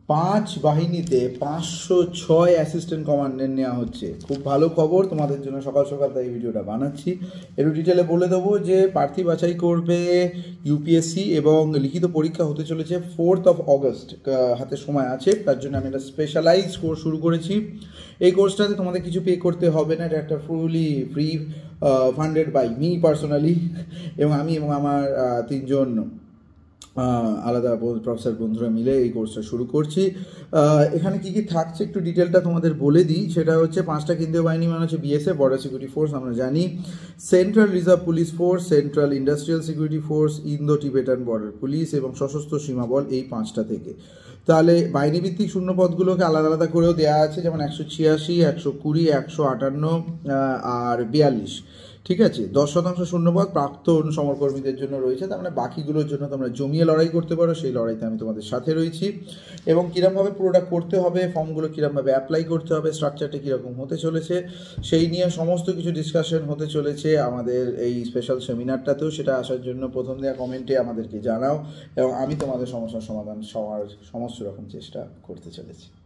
5 বাহিনীতে 506 assistant commandant নেওয়া হচ্ছে। খুব ভালো খবর তোমাদের জন্য, সকাল সকাল তাই ভিডিওটা বানাচ্ছি। একটু ডিটেলে বলে দেবো যে প্রার্থী বাছাই করবে ইউপিএসসি এবং লিখিত পরীক্ষা হতে চলেছে 4th অগস্ট। হাতে সময় আছে, তার জন্য আমি একটা স্পেশালাইজ কোর্স শুরু করেছি। এই কোর্সটাতে তোমাদের কিছু পে করতে হবে না, এটা একটা fully free funded by me personally, এবং আমি এবং আমার 3জন আলাদা প্রফেসর বন্ধুরা মিলে এই কোর্সটা শুরু করছি। এখানে কী কী থাকছে একটু ডিটেলটা তোমাদের বলে দিই। সেটা হচ্ছে 5টা কেন্দ্রীয় বাহিনী, মানে হচ্ছে বিএসএফ, বর্ডার সিকিউরিটি ফোর্স আমরা জানি, central reserve police force, central industrial security force, Indo Tibetan border police এবং সশস্ত্র সীমাবল, এই 5টা থেকে। তাহলে বাহিনীভিত্তিক শূন্যপদগুলোকে আলাদা আলাদা করেও দেওয়া আছে, যেমন 186, 120, 158 আর 42। ঠিক আছে, 10% শূন্যপদ প্রাক্তন সমরকর্মীদের জন্য রয়েছে। তার মানে বাকিগুলোর জন্য তোমরা জমিয়ে লড়াই করতে পারো, সেই লড়াইতে আমি তোমাদের সাথে রয়েছি। এবং কীরকমভাবে পুরোটা করতে হবে, ফর্মগুলো কীরকমভাবে অ্যাপ্লাই করতে হবে, স্ট্রাকচারটা কীরকম হতে চলেছে, সেই নিয়ে সমস্ত কিছু ডিসকাশন হতে চলেছে আমাদের এই স্পেশাল সেমিনারটাতেও। সেটা আসার জন্য প্রথম দেওয়া কমেন্টে আমাদেরকে জানাও, এবং আমি তোমাদের সমস্যার সমাধান সমস্ত রকম চেষ্টা করতে চলেছি।